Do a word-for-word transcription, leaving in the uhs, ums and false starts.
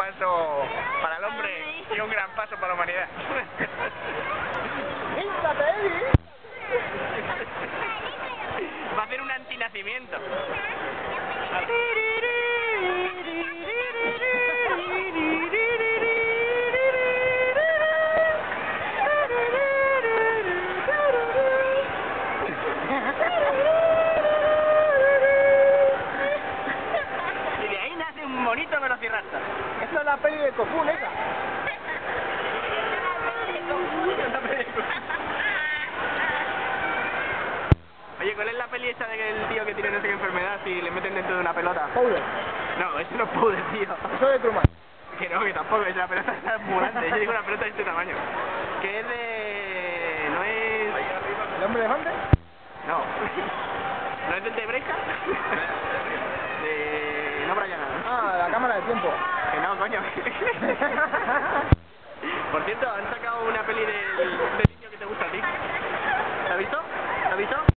paso para el hombre y un gran paso para la humanidad. Va a hacer un antinacimiento. Y de ahí nace un bonito velociraptor. Esta es la peli de Cocoon, esa. Oye, ¿cuál es la peli esa del tío que tiene no sé qué enfermedad y le meten dentro de una pelota? Powder. No, eso no es Powder, tío. Eso de Truman. Que no, que tampoco, es la pelota está ambulante. Yo digo una pelota de este tamaño. Que es de... no es... ¿El hombre elefante? No. ¿No es del de Breca? De... no, Brian. Ah, la cámara del tiempo. Que no, coño. Por cierto, han sacado una peli del, del niño que te gusta a ti.